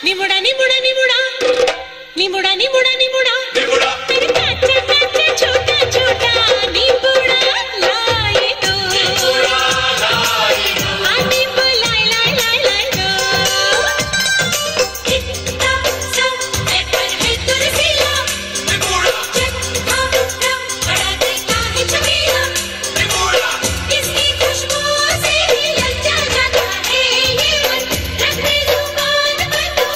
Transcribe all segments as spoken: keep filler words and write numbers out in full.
निमुड़ा निमुड़ा निमुड़ा निमुड़ा निमुड़ा निमुड़ा निमुड़ा तेरे काचा काचा छोटा छोटा निमुड़ा लाई दो निमुड़ा लाई दो आ निमुड़ा लाई लाई लाई लाई दो इतना सब है पर है तुरसीला निमुड़ा चखा रम बड़ा देखा है चमेला निमुड़ा इसकी खुशबू से ही लज्जा जाता है ये मन रखने जुबान पर तो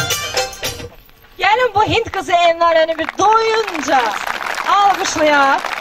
Gelin bu Hint kızı Enver Hanım'ı doyunca alkışlayan